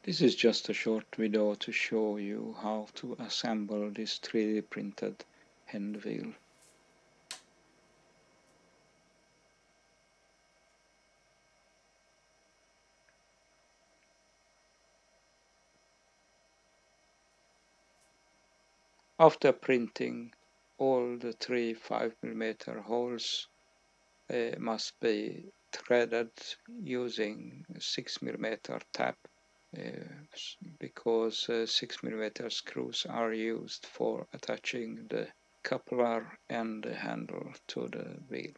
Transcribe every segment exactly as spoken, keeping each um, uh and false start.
This is just a short video to show you how to assemble this three D printed hand wheel. After printing, all the three five millimeter holes uh, must be threaded using six millimeter tap uh, because uh, six millimeter screws are used for attaching the coupler and the handle to the wheel.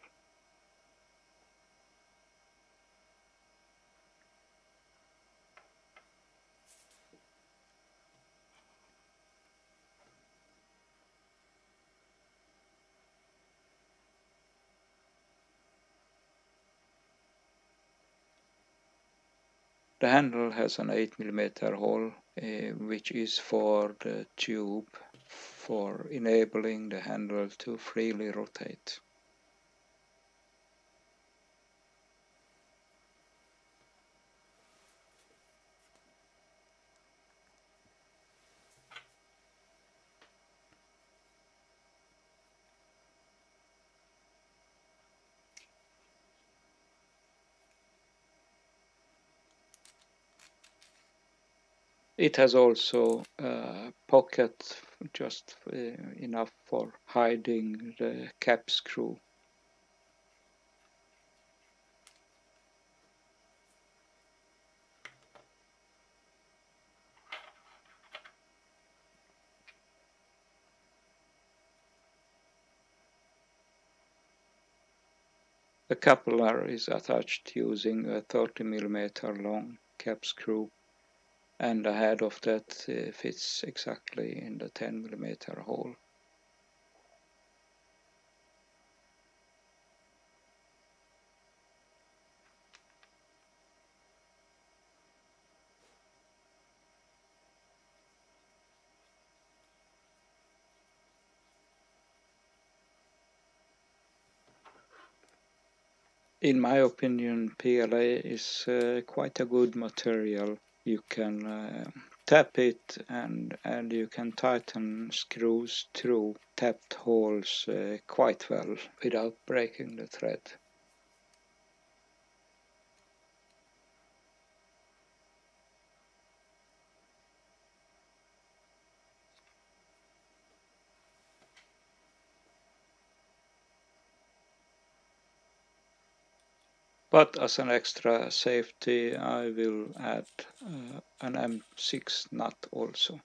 The handle has an eight millimeter hole, uh, which is for the tube for enabling the handle to freely rotate. It has also a pocket just uh, enough for hiding the cap screw. The coupler is attached using a thirty millimeter long cap screw, and the head of that uh, fits exactly in the ten millimeter hole. In my opinion, P L A is uh, quite a good material. You can uh, tap it and, and you can tighten screws through tapped holes uh, quite well without breaking the thread. But as an extra safety, I will add uh, an M six nut also.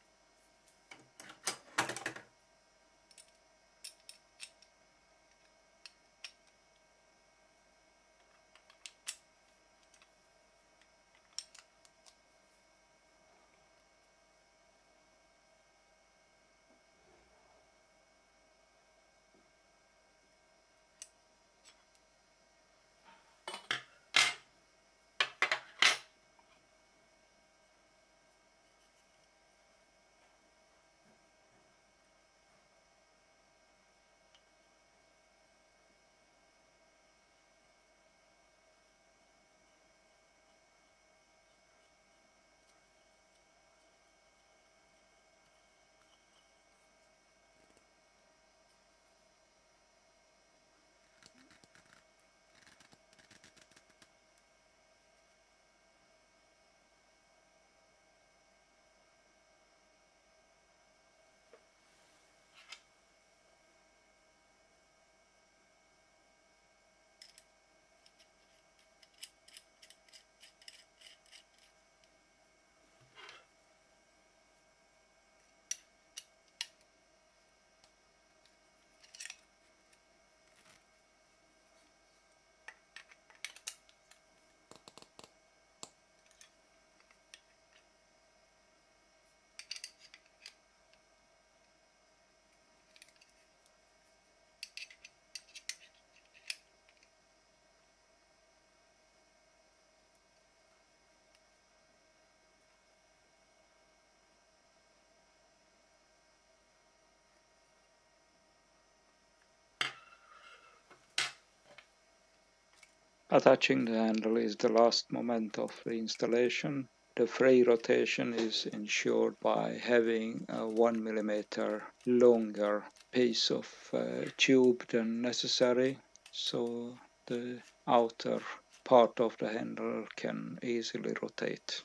Attaching the handle is the last moment of the installation. The free rotation is ensured by having a one millimeter longer piece of uh, tube than necessary, so the outer part of the handle can easily rotate.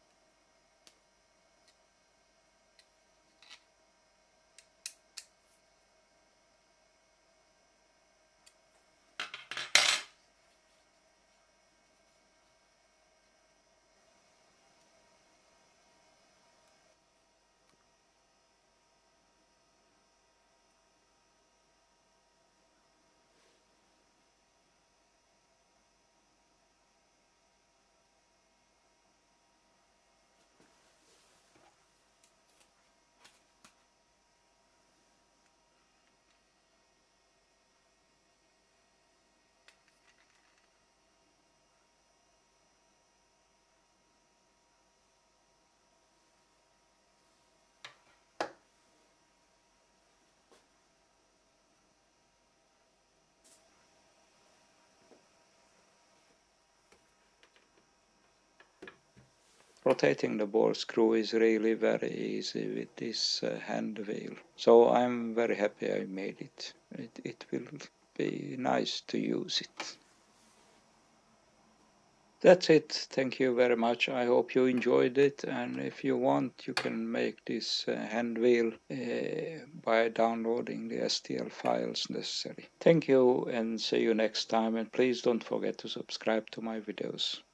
Rotating the ball screw is really very easy with this uh, hand wheel. So I'm very happy I made it. It, it will be nice to use it. That's it. Thank you very much. I hope you enjoyed it. And if you want, you can make this uh, hand wheel uh, by downloading the S T L files necessary. Thank you and see you next time. And please don't forget to subscribe to my videos.